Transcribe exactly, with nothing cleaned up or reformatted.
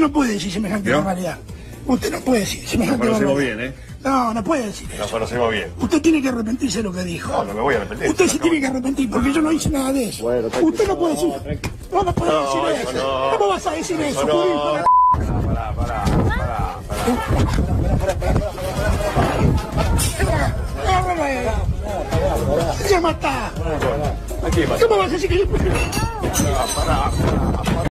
no puede decir semejante ¿No? barbaridad. Usted no puede decir semejante No conocemos barbaridad. bien, ¿eh? No, no puede decir eso. Nos conocemos bien. Usted tiene que arrepentirse de lo que dijo. No, no me voy a arrepentir. Usted se tiene que arrepentir porque yo no hice nada de eso. Bueno, tranquilo. Usted no puede decir. No, no puede No, decir eso eso. no. ¿Cómo vas a decir eso? no. Judío, hijo de la- Pará, pará, pará, pará. ¡Se mata! Aquí, ¿Cómo vas a decir que yo... pará, pará.